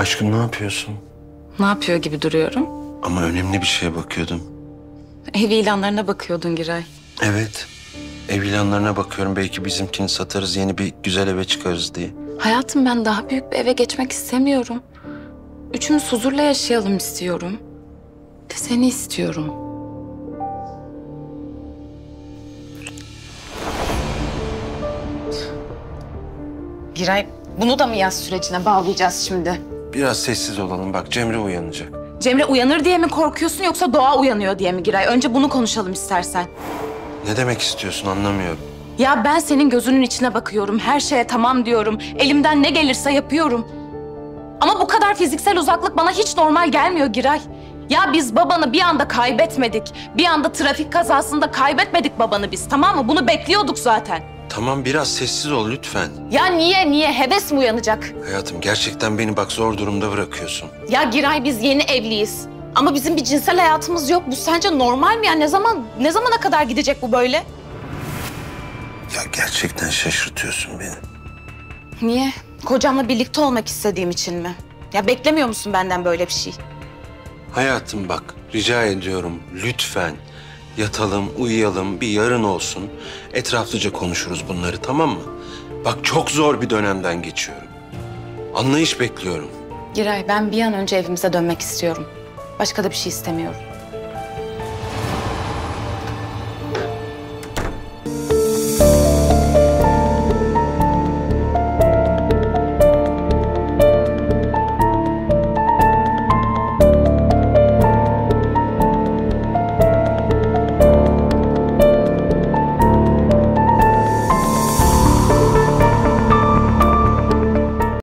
Aşkım ne yapıyorsun? Ne yapıyor gibi duruyorum? Ama önemli bir şeye bakıyordum. Ev ilanlarına bakıyordun Giray. Evet. Ev ilanlarına bakıyorum. Belki bizimkini satarız, yeni bir güzel eve çıkarız diye. Hayatım, ben daha büyük bir eve geçmek istemiyorum. Üçümüz huzurla yaşayalım istiyorum. De seni istiyorum. Giray, bunu da mı yaz sürecine bağlayacağız şimdi? Biraz sessiz olalım. Bak Cemre uyanacak. Cemre uyanır diye mi korkuyorsun yoksa Doğa uyanıyor diye mi Giray? Önce bunu konuşalım istersen. Ne demek istiyorsun anlamıyorum. Ya ben senin gözünün içine bakıyorum. Her şeye tamam diyorum. Elimden ne gelirse yapıyorum. Ama bu kadar fiziksel uzaklık bana hiç normal gelmiyor Giray. Ya biz babanı bir anda kaybetmedik. Bir anda trafik kazasında kaybetmedik babanı biz, tamam mı? Bunu bekliyorduk zaten. Tamam biraz sessiz ol lütfen. Ya niye? Heves mi uyanacak? Hayatım gerçekten beni bak zor durumda bırakıyorsun. Ya Giray, biz yeni evliyiz. Ama bizim bir cinsel hayatımız yok. Bu sence normal mi ya? Ne zamana kadar gidecek bu böyle? Ya gerçekten şaşırtıyorsun beni. Niye? Kocamla birlikte olmak istediğim için mi? Ya beklemiyor musun benden böyle bir şey? Hayatım bak rica ediyorum lütfen. Yatalım, uyuyalım, bir yarın olsun. Etraflıca konuşuruz bunları, tamam mı? Bak çok zor bir dönemden geçiyorum. Anlayış bekliyorum. Giray, ben bir an önce evimize dönmek istiyorum. Başka da bir şey istemiyorum.